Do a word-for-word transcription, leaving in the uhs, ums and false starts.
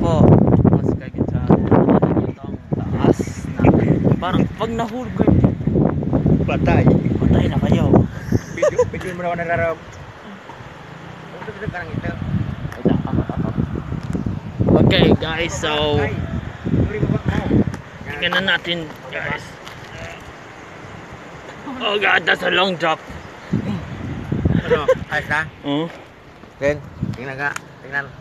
po. Mas kagit sa itong taas na parang pag nahulog kayo, Patay. patay na kayo. Video, video mo naman nararap. Ito ka nang ito. Okay guys, so tingnan na natin guys. Oh god, that's a long drop. Ano? Ayos na? Oh. Then, tingnan ka. Tingnan.